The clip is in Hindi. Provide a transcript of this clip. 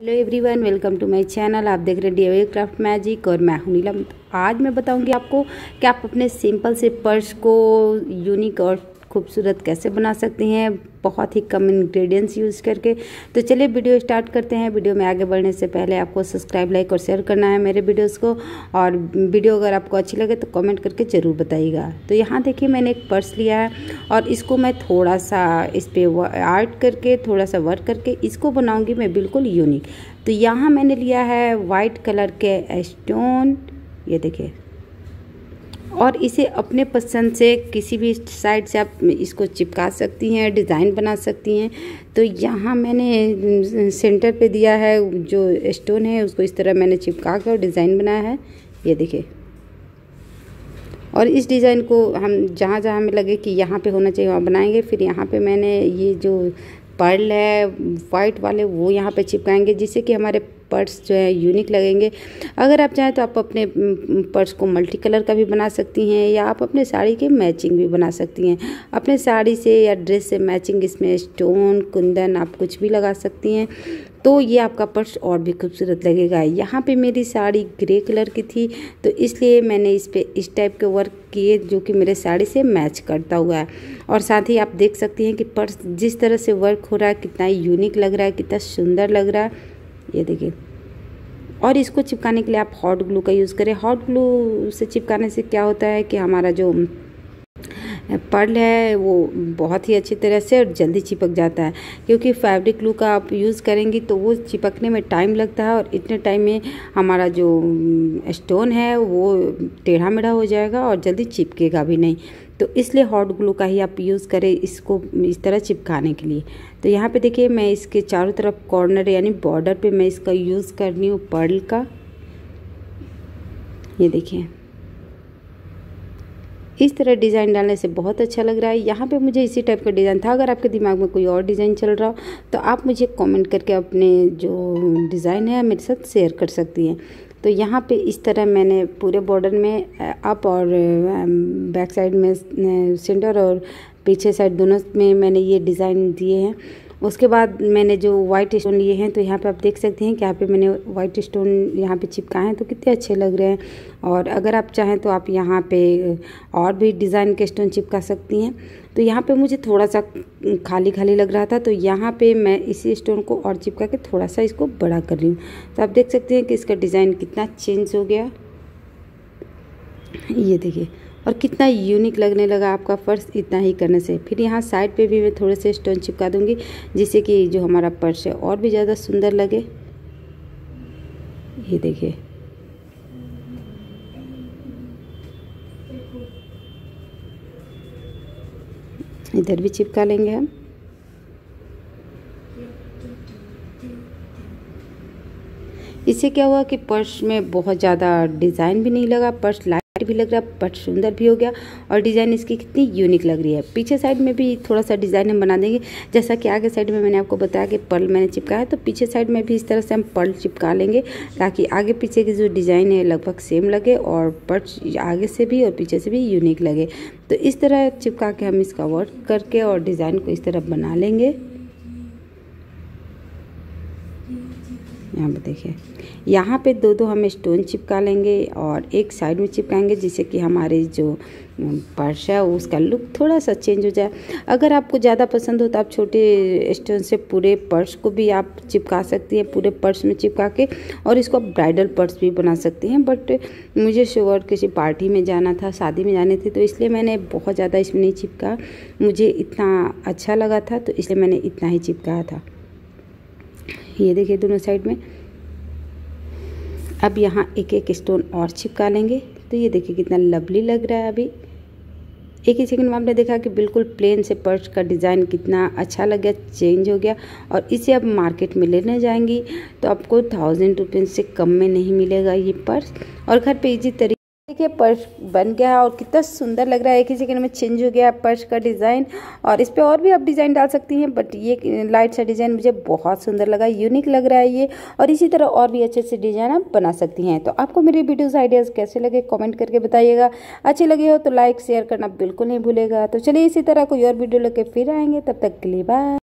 Hello everyone, welcome to my channel. आप देख रहे हैं DIY क्राफ्ट मैजिक और मैं हूं नीलम। आज मैं बताऊंगी आपको कि आप अपने सिंपल से पर्स को यूनिक और खूबसूरत कैसे बना सकते हैं बहुत ही कम इंग्रेडिएंट्स यूज़ करके। तो चलिए वीडियो स्टार्ट करते हैं। वीडियो में आगे बढ़ने से पहले आपको सब्सक्राइब, लाइक और शेयर करना है मेरे वीडियोस को। और वीडियो अगर आपको अच्छी लगे तो कमेंट करके ज़रूर बताइएगा। तो यहाँ देखिए, मैंने एक पर्स लिया है और इसको मैं थोड़ा सा इस पर आर्ट करके, थोड़ा सा वर्क करके इसको बनाऊँगी मैं बिल्कुल यूनिक। तो यहाँ मैंने लिया है वाइट कलर के स्टोन, ये देखिए, और इसे अपने पसंद से किसी भी साइड से आप इसको चिपका सकती हैं, डिज़ाइन बना सकती हैं। तो यहाँ मैंने सेंटर पे दिया है, जो स्टोन है उसको इस तरह मैंने चिपका कर डिज़ाइन बनाया है, ये देखिए। और इस डिज़ाइन को हम जहाँ जहाँ हमें लगे कि यहाँ पे होना चाहिए वहाँ बनाएंगे। फिर यहाँ पे मैंने ये जो पर्ल है वाइट वाले वो यहाँ पे चिपकाएंगे, जिससे कि हमारे पर्स जो है यूनिक लगेंगे। अगर आप चाहें तो आप अपने पर्स को मल्टी कलर का भी बना सकती हैं, या आप अपने साड़ी के मैचिंग भी बना सकती हैं। अपने साड़ी से या ड्रेस से मैचिंग इसमें स्टोन, कुंदन आप कुछ भी लगा सकती हैं, तो ये आपका पर्स और भी खूबसूरत लगेगा। यहाँ पे मेरी साड़ी ग्रे कलर की थी, तो इसलिए मैंने इस पर इस टाइप के वर्क किए जो कि मेरे साड़ी से मैच करता हुआ है। और साथ ही आप देख सकती हैं कि पर्स जिस तरह से वर्क हो रहा है कितना यूनिक लग रहा है, कितना सुंदर लग रहा है, ये देखिए। और इसको चिपकाने के लिए आप हॉट ग्लू का यूज़ करें। हॉट ग्लू से चिपकाने से क्या होता है कि हमारा जो पर्ल है वो बहुत ही अच्छी तरह से और जल्दी चिपक जाता है, क्योंकि फैब्रिक ग्लू का आप यूज़ करेंगी तो वो चिपकने में टाइम लगता है, और इतने टाइम में हमारा जो स्टोन है वो टेढ़ा मेढ़ा हो जाएगा और जल्दी चिपकेगा भी नहीं। तो इसलिए हॉट ग्लू का ही आप यूज़ करें इसको इस तरह चिपकाने के लिए। तो यहाँ पे देखिए, मैं इसके चारों तरफ कॉर्नर यानी बॉर्डर पे मैं इसका यूज़ कर रही हूँ पर्ल का, ये देखिए। इस तरह डिज़ाइन डालने से बहुत अच्छा लग रहा है। यहाँ पे मुझे इसी टाइप का डिज़ाइन था। अगर आपके दिमाग में कोई और डिज़ाइन चल रहा हो तो आप मुझे कमेंट करके अपने जो डिज़ाइन है मेरे साथ शेयर कर सकती हैं। तो यहाँ पे इस तरह मैंने पूरे बॉर्डर में अप और बैक साइड में, सेंटर और पीछे साइड दोनों में मैंने ये डिज़ाइन दिए हैं। उसके बाद मैंने जो वाइट स्टोन लिए हैं, तो यहाँ पे आप देख सकते हैं कि यहाँ पे मैंने वाइट स्टोन यहाँ पे चिपकाए हैं, तो कितने अच्छे लग रहे हैं। और अगर आप चाहें तो आप यहाँ पे और भी डिज़ाइन के स्टोन चिपका सकती हैं। तो यहाँ पे मुझे थोड़ा सा खाली खाली लग रहा था, तो यहाँ पे मैं इसी स्टोन को और चिपका के थोड़ा सा इसको बड़ा कर रही हूँ। तो आप देख सकते हैं कि इसका डिज़ाइन कितना चेंज हो गया, ये देखिए, और कितना यूनिक लगने लगा आपका पर्स इतना ही करने से। फिर यहाँ साइड पे भी मैं थोड़े से स्टोन चिपका दूंगी, जिससे कि जो हमारा पर्स है और भी ज़्यादा सुंदर लगे, ये देखिए। इधर भी चिपका लेंगे हम। इससे क्या हुआ कि पर्स में बहुत ज़्यादा डिज़ाइन भी नहीं लगा, पर्स लाइट भी लग रहा है, पर्स सुंदर भी हो गया, और डिज़ाइन इसकी कितनी यूनिक लग रही है। पीछे साइड में भी थोड़ा सा डिज़ाइन हम बना देंगे, जैसा कि आगे साइड में मैंने आपको बताया कि पर्ल मैंने चिपकाया है, तो पीछे साइड में भी इस तरह से हम पर्ल चिपका लेंगे, ताकि आगे पीछे की जो डिज़ाइन है लगभग सेम लगे और पर्स आगे से भी और पीछे से भी यूनिक लगे। तो इस तरह चिपका के हम इसका वर्क करके और डिज़ाइन को इस तरह बना लेंगे। यहाँ पे देखिए, यहाँ पे दो हम स्टोन चिपका लेंगे और एक साइड में चिपकाएंगे, जिससे कि हमारे जो पर्स है उसका लुक थोड़ा सा चेंज हो जाए। अगर आपको ज़्यादा पसंद हो तो आप छोटे स्टोन से पूरे पर्स को भी आप चिपका सकती हैं, पूरे पर्स में चिपका के, और इसको आप ब्राइडल पर्स भी बना सकती हैं। बट मुझे श्योर किसी पार्टी में जाना था, शादी में जाने थे, तो इसलिए मैंने बहुत ज़्यादा इसमें नहीं चिपका। मुझे इतना अच्छा लगा था तो इसलिए मैंने इतना ही चिपकाया था। ये देखिए दोनों साइड में। अब यहाँ एक एक स्टोन और चिपका लेंगे, तो ये देखिए कितना लवली लग रहा है। अभी एक ही सेकंड में आपने देखा कि बिल्कुल प्लेन से पर्स का डिज़ाइन कितना अच्छा लग गया, चेंज हो गया। और इसे अब मार्केट में लेने जाएंगी तो आपको 1000 रुपये से कम में नहीं मिलेगा ये पर्स। और घर पे इजी तरीके देखिए पर्स बन गया और कितना सुंदर लग रहा है। एक ही सेकंड में चेंज हो गया पर्स का डिज़ाइन, और इस पे और भी आप डिज़ाइन डाल सकती हैं, बट ये लाइट सा डिज़ाइन मुझे बहुत सुंदर लगा, यूनिक लग रहा है ये। और इसी तरह और भी अच्छे अच्छे डिज़ाइन आप बना सकती हैं। तो आपको मेरी वीडियोज़ आइडियाज़ कैसे लगे कमेंट करके बताइएगा। अच्छे लगे हो तो लाइक शेयर करना बिल्कुल नहीं भूलेगा। तो चलिए इसी तरह कोई और वीडियो लेके फिर आएंगे, तब तक के लिए बाय।